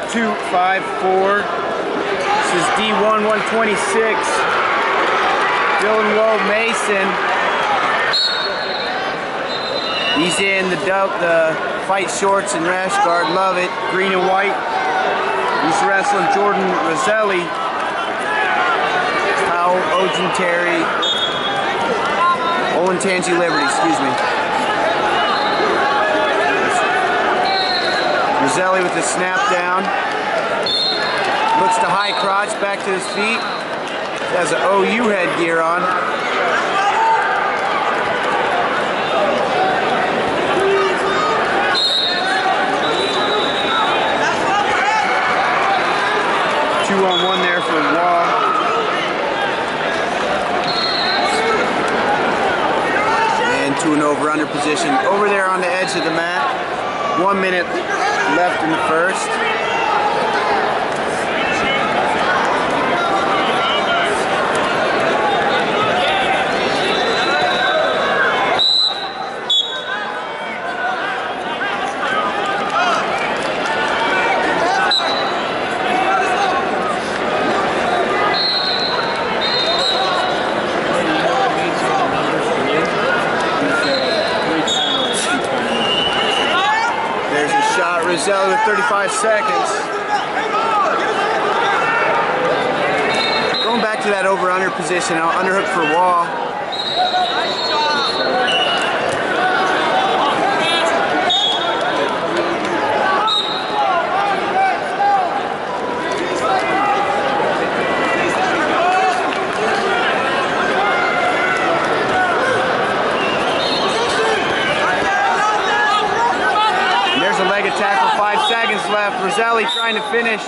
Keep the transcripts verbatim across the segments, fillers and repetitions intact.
two five four. This is D one one twenty-six. Dylan Woe Mason. He's in the dope, the fight shorts and rash guard. Love it. Green and white. He's wrestling Jordan Roselli. Powell, Ojin Terry. Olentangy Liberty, excuse me. Roselli with the snap down. Looks to high crotch, back to his feet. Has an O U headgear on. Two on one there for Wall. And to an over-under position. Over there on the edge of the mat. One minute left in the first. Roselli with thirty-five seconds. Going back to that over-under position, I'll underhook for Wall. Tackle, five seconds left. Roselli trying to finish.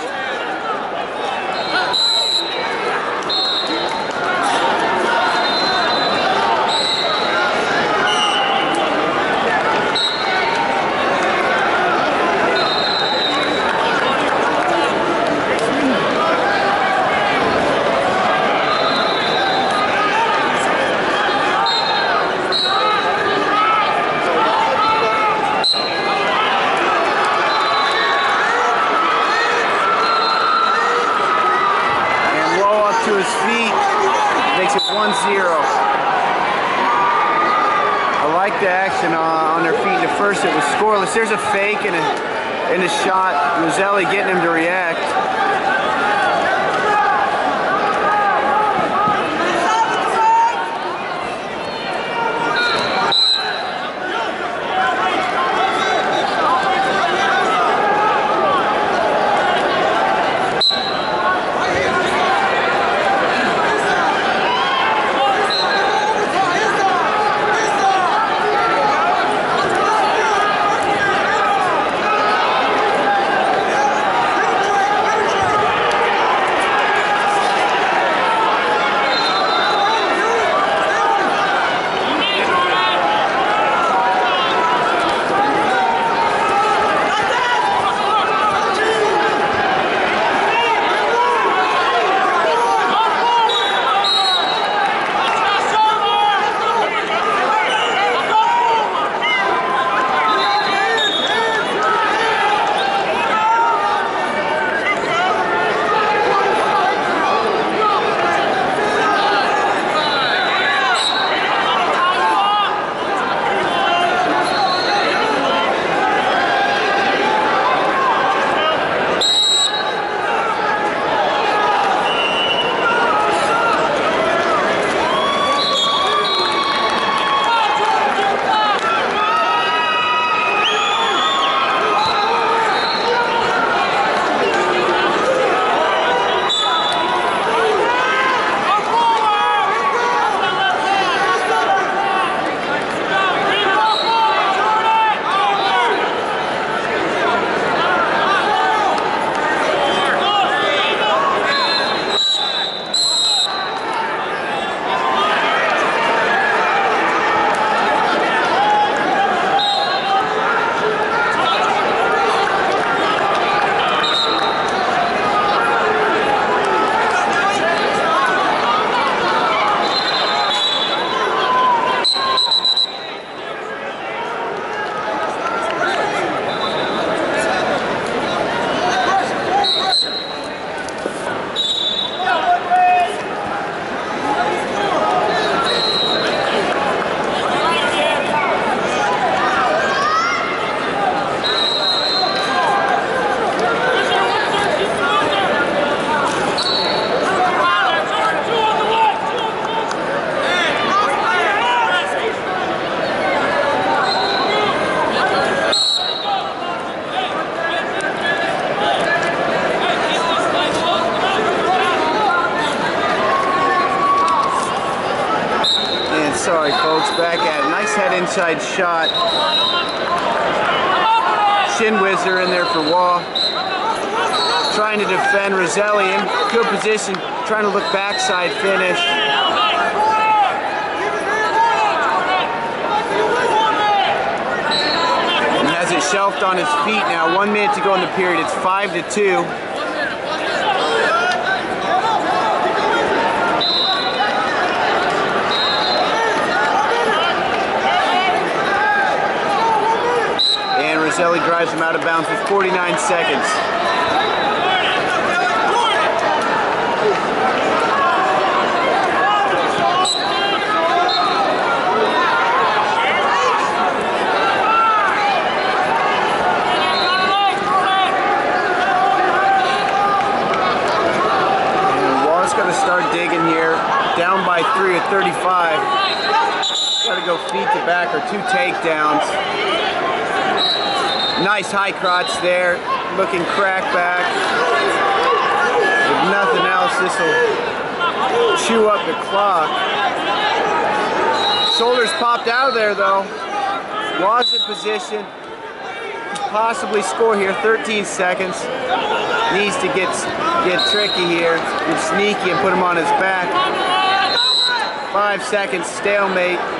To his feet, makes it one zero. I like the action uh, on their feet in the first. It was scoreless. There's a fake and a, and a shot. Roselli getting him to react. sorry folks, back at it. Nice head inside shot. Shin whizzer in there for Waugh. Trying to defend Roselli in good position, trying to look backside finish. And has it shelved on his feet now. One minute to go in the period. It's five to two. And Roselli drives him out of bounds with forty-nine seconds. Start digging here, down by three at thirty-five. Got to go feet to back or two takedowns. Nice high crotch there, looking crack back. If nothing else, this will chew up the clock. Shoulders popped out of there though. Was in position. Possibly score here, thirteen seconds. Needs to get get tricky here, get sneaky and put him on his back. Five seconds, stalemate.